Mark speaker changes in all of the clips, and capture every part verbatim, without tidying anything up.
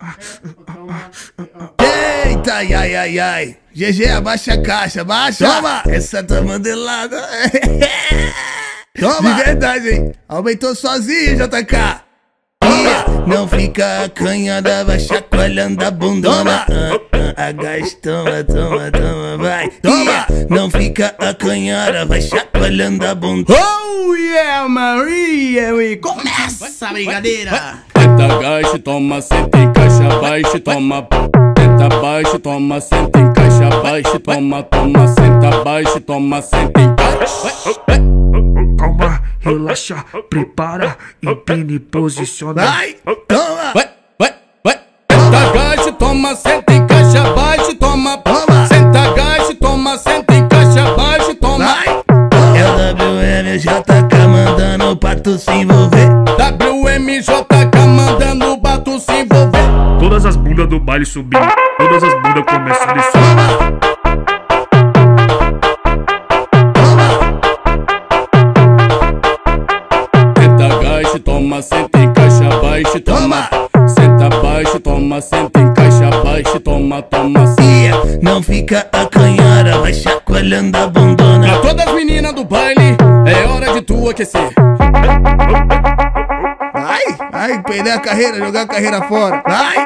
Speaker 1: Eita, ai, ai, ai, ai. G G, abaixa a caixa, abaixa. Toma. Essa tá mandelada. Toma. De verdade, hein? Aumentou sozinho, J K. Toma. Não fica acanhada, vai chacoalhando a bundona. A gás, toma, toma, toma, vai. Toma. Não fica acanhada, vai chacoalhando a bunda.
Speaker 2: Oh yeah, Maria, e começa a brincadeira.
Speaker 3: Tenta gás, toma, senta, encaixa, baixa, toma. Tenta baixo, toma, senta, encaixa, baixa, toma, toma, senta, baixa, toma, senta, encaixa.
Speaker 4: Calma, relaxa, prepara, empine, posiciona.
Speaker 1: Vai, toma.
Speaker 3: Vai, vai, vai. Tenta gás, toma, senta, encaixa, baixa, toma.
Speaker 1: Toma.
Speaker 3: Senta gás, toma, senta, encaixa, baixa, toma.
Speaker 1: Vai. É o W M J K mandando pra tu se envolver.
Speaker 3: W M J K mandando pra tu se envolver.
Speaker 4: Todas as bundas do baile subindo, todas as bundas começam a descer.
Speaker 3: Tenta gás, toma, senta, encaixa, baixa, toma. Senta baixo, toma, senta, encaixa, baixa, toma, toma.
Speaker 1: Yeah. Não fica acanhada, vai chacoalhando a bundona.
Speaker 3: Pra todas as meninas do baile, é hora de tu aquecer.
Speaker 1: Vai, vai, perder a carreira, jogar a carreira fora. Vai.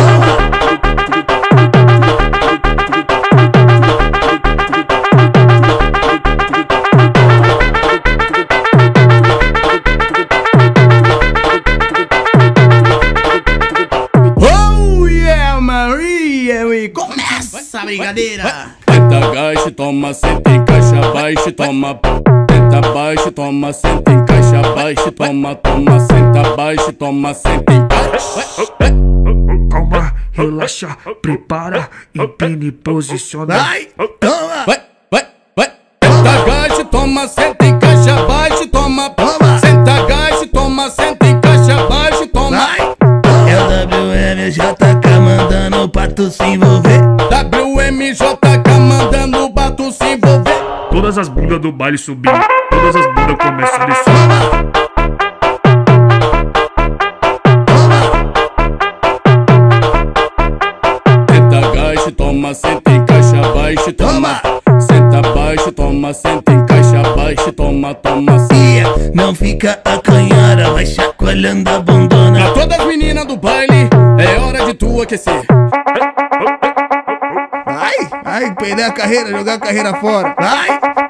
Speaker 2: Oh yeah, Maria, e começa a brincadeira.
Speaker 3: Tenta gás, toma, senta, encaixa, baixa, toma. Tenta baixo, toma, senta, encaixa, baixa, toma, toma, senta, baixo, toma, senta, encaixa.
Speaker 4: Calma, relaxa, prepara, empine, posiciona.
Speaker 1: Vai, toma.
Speaker 3: Vai, vai, vai. Tenta gás, toma, senta, encaixa, baixa, toma.
Speaker 1: Toma.
Speaker 3: Senta gás, toma, senta, encaixa, baixa, toma.
Speaker 1: Vai. É o W M J K mandando pra tu se envolver.
Speaker 3: W M J K mandando pra tu se envolver.
Speaker 4: Todas as bundas do baile subindo, todas as bundas começam a descer.
Speaker 3: Tenta gás, toma, senta, encaixa, baixa, toma. Senta baixo, toma, senta, encaixa, baixa, toma, toma.
Speaker 1: Yeah. Não fica acanhada, vai chacoalhando a bundona.
Speaker 3: Pra todas as meninas do baile, é hora de tu aquecer.
Speaker 1: Vai, vai, perder a carreira, jogar a carreira fora. Vai.